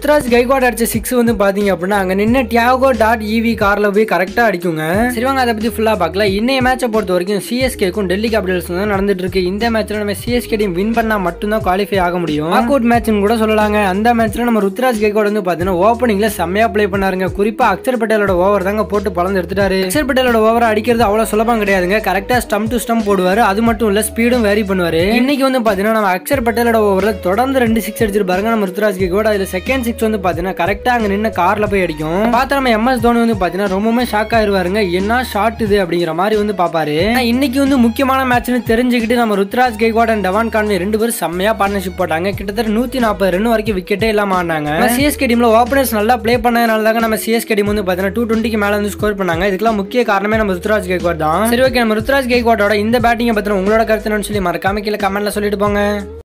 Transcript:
ருத்ராஜ் கைக்வாட் அடிச்ச 6 வந்து பாத்தீங்க அப்படின்னா அங்க நின்ன டியாகோ டாட் ஈவி கார்ல போய் கரெக்டா அடிக்குங்க. சரிவாங்க, அதை பத்தி ஃபுல்லா பார்க்கலாம். இன்னைய மேட்சை பொறுத்த வரைக்கும் சிஎஸ்கேக்கும் டெல்லி கேபிட்டல்ஸ் தான் நடந்துட்டு இருக்கு. இந்த மேட்ச்ல நம்ம சிஎஸ்கே டீம் வின் பண்ணா மட்டும் தான் குவாலிஃபை ஆக முடியும். நாக் அவுட் மேட்ச்னு கூட சொல்லலாங்க. அந்த மேட்ச்ல நம்ம ருத்ராஜ் கைக்வாட் வந்து பாத்தீங்கன்னா ஓப்பனிங்ல செம்மையா பிளே பண்ணாருங்க. குறிப்பா அக்ஷர் பட்டேலோட ஓவர் தாங்க போட்டு பலந்து எடுத்துட்டாரு. அக்ஷர் பட்டேலோட ஓவர் அடிக்கிறது அவ்வளவு சுலபம் கிடையாதுங்க. கரெக்டா ஸ்டம் டு ஸ்டம் போடுவாரு. அது மட்டும் இல்ல ஸ்பீடும் வேரி பண்ணுவாரு. இன்னைக்கு வந்து பாத்தீங்கன்னா நம்ம அக்ஷர் பட்டேலோட ஓவர்ல தொடர்ந்து 2 6 அடிச்சிருப்பாருங்க நம்ம ருத்ராஜ் கைக்வாட். அதுல செகண்ட் 6 வந்து பாத்தீங்கன்னா கரெக்டா அங்க நின்ன கார்ல போய் அடிக்கும். பார்த்தா நம்ம எம்எஸ் தோனி வந்து பாத்தீங்கன்னா ரொம்பவே ஷாக் ஆயிருவாருங்க. என்ன ஷாட் இது அப்படிங்கிற மாதிரி வந்து பாப்பாரு. இன்னைக்கு வந்து முக்கியமான மேட்ச்னு தெரிஞ்சுக்கிட்டு நம்ம Ruturaj Gaikwad and Devon Conway 2 பேரும் செம்மையா பார்ட்னர்ஷிப் போட்டாங்க. கிட்டத்தட்ட 140 ரன் வரைக்கும் விக்கெட்டே இல்லாம ஆனாங்க. சிஎஸ்கே டீம்ல ஓபனர்ஸ் நல்லா பிளே பண்ணதுனால தாங்க நம்ம சிஎஸ்கே டீம் வந்து பாத்தீங்கன்னா 220க்கு மேல வந்து ஸ்கோர் பண்ணாங்க. இதுக்கெல்லாம் முக்கிய காரணமே நம்ம ருத்ராஜ் கைக்வாட் தான். சரி, ஓகே, நம்ம ருத்ராஜ் கைக்வாட்டோட இந்த பேட்டிங்கை பத்தின உங்களோட கருத்து என்னன்னு சொல்லி மறக்காம கீழே கமெண்ட்ல சொல்லிட்டு போங்க.